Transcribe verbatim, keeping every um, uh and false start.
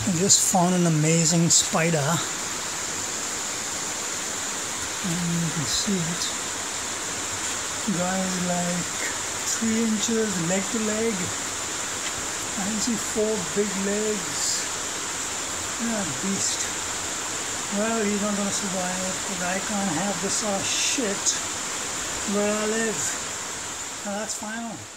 I just found an amazing spider, and you can see it. Guy is like three inches leg to leg. I can see four big legs. Yeah, beast. Well, he's not gonna survive because I can't have this sort of shit where I live. Now that's final.